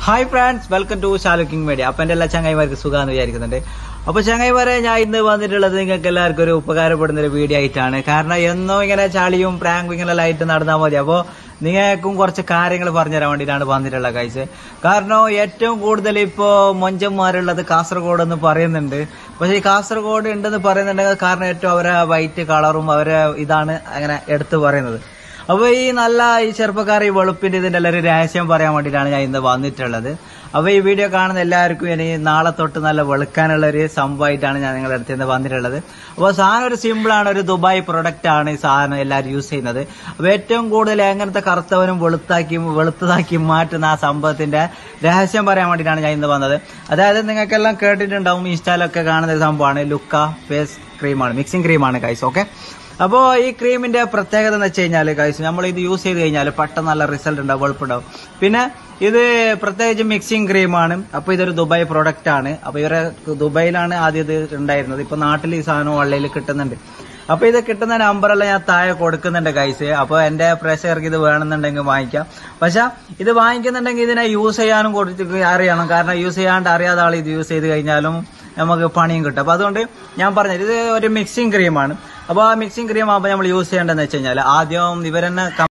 Hi friends, welcome to ഷാലുക്കിംഗ് media. അപ്പൊ എന്റെ എല്ലാ ചങ്ങായിമാർക്ക് സുഖാന്ന് വിചാരിക്കുന്നുണ്ട്. അപ്പൊ ചങ്ങായിമാരെ, ഞാൻ ഇന്ന് വന്നിട്ടുള്ളത് നിങ്ങൾക്ക് എല്ലാവർക്കും ഒരു ഉപകാരപ്പെടുന്ന ഒരു വീഡിയോ ആയിട്ടാണ്. കാരണം എന്നോ ഇങ്ങനെ ചളിയും പ്രാങ്കും ഇങ്ങനെ ആയിട്ട് നടന്നാൽ മതി. അപ്പൊ നിങ്ങൾക്കും കുറച്ച് കാര്യങ്ങൾ പറഞ്ഞുതരാൻ വേണ്ടിയിട്ടാണ് വന്നിട്ടുള്ള കാഴ്ച. കാരണം ഏറ്റവും കൂടുതൽ ഇപ്പോ മൊഞ്ചന്മാരുള്ളത് കാസർഗോഡ് എന്ന് പറയുന്നുണ്ട്. പക്ഷെ ഈ കാസർഗോഡ് ഉണ്ടെന്ന് പറയുന്നുണ്ടെങ്കിൽ കാരണം ഏറ്റവും അവരെ വൈറ്റ് കളറും അവരെ ഇതാണ് അങ്ങനെ എടുത്തു പറയുന്നത്. അപ്പൊ ഈ ചെറുപ്പക്കാർ ഈ വെളുപ്പിന്റെ ഇതിന്റെ എല്ലാവരും രഹസ്യം പറയാൻ വേണ്ടിയിട്ടാണ് ഞാൻ ഇന്ന് വന്നിട്ടുള്ളത്. അപ്പൊ ഈ വീഡിയോ കാണുന്ന എല്ലാവർക്കും ഇനി നാളെ തൊട്ട് നല്ല വെളുക്കാനുള്ള ഒരു സംഭവമായിട്ടാണ് ഞാൻ നിങ്ങളുടെ അടുത്ത് നിന്ന് വന്നിട്ടുള്ളത്. അപ്പൊ സാധനം ഒരു സിമ്പിൾ ആണ്, ഒരു ദുബായ് പ്രൊഡക്റ്റ് ആണ് ഈ സാധനം എല്ലാവരും യൂസ് ചെയ്യുന്നത്. അപ്പൊ ഏറ്റവും കൂടുതൽ എങ്ങനത്തെ കറുത്തവനും വെളുത്തതാക്കി മാറ്റുന്ന ആ സംഭവത്തിന്റെ രഹസ്യം പറയാൻ വേണ്ടിയിട്ടാണ് ഞാൻ ഇന്ന് വന്നത്. അതായത് നിങ്ങൾക്കെല്ലാം കേട്ടിട്ടുണ്ടാവും, ഇൻസ്റ്റാലൊക്കെ കാണുന്ന ഒരു സംഭവമാണ് ലുക്ക ഫേസ് ക്രീമാണ്, മിക്സിംഗ് ക്രീമാണ് ഗൈസ്. ഓക്കെ, അപ്പോ ഈ ക്രീമിന്റെ പ്രത്യേകത എന്ന് വെച്ച് കഴിഞ്ഞാൽ ഗൈസ്, നമ്മൾ ഇത് യൂസ് ചെയ്ത് കഴിഞ്ഞാൽ പെട്ടെന്ന് നല്ല റിസൾട്ട് ഉണ്ടാവും, വെളുപ്പുണ്ടാവും. പിന്നെ ഇത് പ്രത്യേകിച്ച് മിക്സിംഗ് ക്രീമാണ്. അപ്പൊ ഇതൊരു ദുബായ് പ്രൊഡക്റ്റ് ആണ്. അപ്പൊ ഇവരെ ദുബായിലാണ് ആദ്യം ഇത് ഉണ്ടായിരുന്നത്. ഇപ്പൊ നാട്ടിൽ ഈ സാധനം ഓൺലൈനിൽ കിട്ടുന്നുണ്ട്. അപ്പൊ ഇത് കിട്ടുന്ന നമ്പറെല്ലാം ഞാൻ താഴെ കൊടുക്കുന്നുണ്ട് ഗൈസ്. അപ്പൊ എന്റെ പ്രേക്ഷകർക്ക് ഇത് വേണമെന്നുണ്ടെങ്കിൽ വാങ്ങിക്കാം. പക്ഷെ ഇത് വാങ്ങിക്കുന്നുണ്ടെങ്കിൽ ഇതിനെ യൂസ് ചെയ്യാനും കുറച്ച് അറിയണം. കാരണം യൂസ് ചെയ്യാണ്ട് അറിയാതെ ആൾ ഇത് യൂസ് ചെയ്ത് കഴിഞ്ഞാലും നമുക്ക് പണിയും കിട്ടും. അപ്പൊ അതുകൊണ്ട് ഞാൻ പറഞ്ഞത് ഇത് ഒരു മിക്സിംഗ് ക്രീമാണ്. അപ്പൊ ആ മിക്സിംഗ് ക്രീം ആകുമ്പോൾ നമ്മൾ യൂസ് ചെയ്യേണ്ടതെന്ന് വെച്ച് കഴിഞ്ഞാൽ ആദ്യം ഇവരെന്നെ